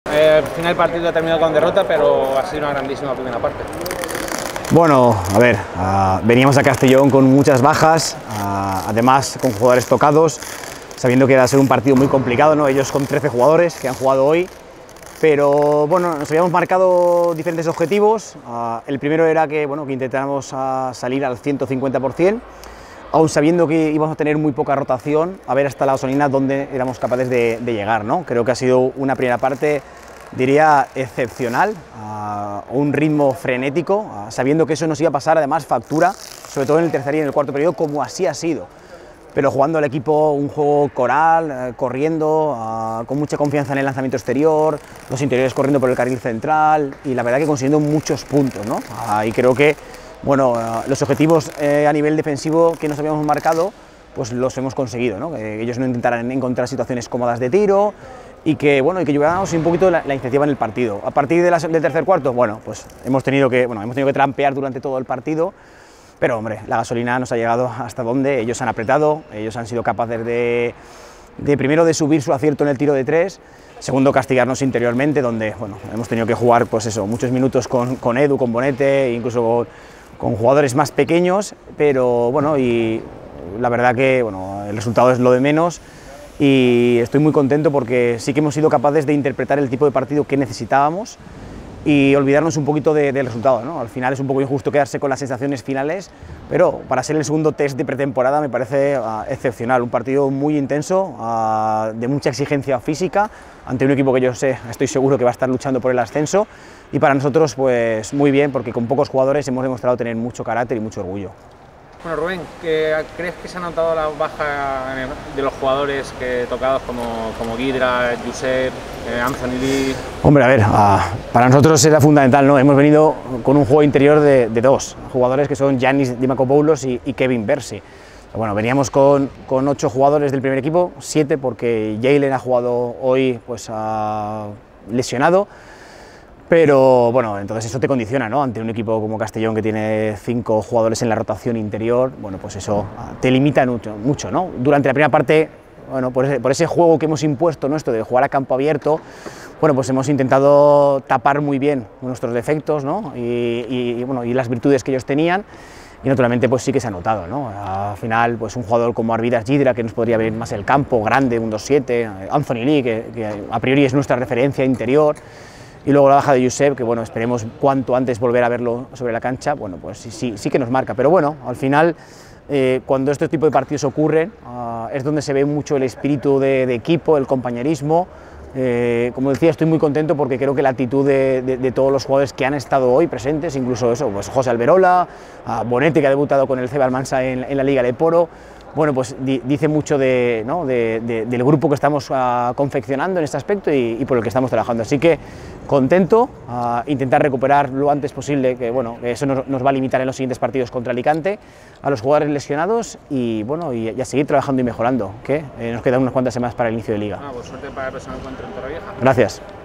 Al final el partido ha terminado con derrota, pero ha sido una grandísima primera parte. Bueno, a ver, veníamos a Castellón con muchas bajas, además con jugadores tocados, sabiendo que iba a ser un partido muy complicado, ¿no? Ellos con 13 jugadores que han jugado hoy, pero bueno, nos habíamos marcado diferentes objetivos. El primero era que, bueno, que intentáramos salir al 150%, aún sabiendo que íbamos a tener muy poca rotación, a ver hasta la gasolina dónde éramos capaces de llegar, ¿no? Creo que ha sido una primera parte, diría, excepcional, un ritmo frenético, sabiendo que eso nos iba a pasar además factura, sobre todo en el tercer y en el cuarto periodo, como así ha sido. Pero jugando al equipo un juego coral, corriendo, con mucha confianza en el lanzamiento exterior, los interiores corriendo por el carril central y la verdad que consiguiendo muchos puntos, ¿no? Y creo que, bueno, los objetivos a nivel defensivo que nos habíamos marcado, pues los hemos conseguido, ¿no? Que ellos no intentaran encontrar situaciones cómodas de tiro y que, bueno, y que lleváramos un poquito la iniciativa en el partido. A partir del tercer cuarto, bueno, pues hemos tenido que trampear durante todo el partido, pero hombre, la gasolina nos ha llegado hasta donde ellos han apretado, ellos han sido capaces de primero de subir su acierto en el tiro de tres, segundo castigarnos interiormente, donde, bueno, hemos tenido que jugar, pues eso, muchos minutos con Edu, con Bonete, incluso con jugadores más pequeños, pero bueno, y la verdad que, bueno, el resultado es lo de menos. Y estoy muy contento porque sí que hemos sido capaces de interpretar el tipo de partido que necesitábamos y olvidarnos un poquito del resultado, ¿no? Al final es un poco injusto quedarse con las sensaciones finales, pero para ser el segundo test de pretemporada me parece excepcional, un partido muy intenso, de mucha exigencia física, ante un equipo que yo estoy seguro que va a estar luchando por el ascenso, y para nosotros pues muy bien, porque con pocos jugadores hemos demostrado tener mucho carácter y mucho orgullo. Bueno, Rubén, ¿crees que se ha notado la baja de los jugadores tocados como Guidra, Josep, Anthony Lee? Hombre, a ver, para nosotros era fundamental, ¿no? Hemos venido con un juego interior de dos jugadores que son Giannis Dimakopoulos y Kevin Bersi. Bueno, veníamos con 8 jugadores del primer equipo, 7 porque Jalen ha jugado hoy pues, lesionado. Pero bueno, entonces eso te condiciona, ¿no? Ante un equipo como Castellón que tiene 5 jugadores en la rotación interior, bueno, pues eso te limita mucho, ¿no? Durante la primera parte, bueno, por ese juego que hemos impuesto nuestro de jugar a campo abierto, bueno, pues hemos intentado tapar muy bien nuestros defectos, ¿no? Bueno, y las virtudes que ellos tenían. Y naturalmente pues sí que se ha notado, ¿no? Al final pues un jugador como Arvidas Gidra, que nos podría abrir más el campo, grande, un 2-7, Anthony Lee, que a priori es nuestra referencia interior, y luego la baja de Josep, que bueno, esperemos cuanto antes volver a verlo sobre la cancha, bueno, pues sí que nos marca, pero bueno, al final cuando este tipo de partidos ocurren es donde se ve mucho el espíritu de equipo, el compañerismo. Como decía, estoy muy contento porque creo que la actitud de todos los jugadores que han estado hoy presentes, incluso eso, pues José Alberola, Bonete, que ha debutado con el CB Almansa en la Liga de Poro, bueno, pues dice mucho del grupo que estamos confeccionando en este aspecto y por el que estamos trabajando. Así que contento, intentar recuperar lo antes posible, que bueno, eso nos va a limitar en los siguientes partidos contra Alicante, a los jugadores lesionados y bueno, y a seguir trabajando y mejorando, que nos quedan unas cuantas semanas para el inicio de Liga. Pues suerte para el próximo encuentro en Torrevieja. Gracias.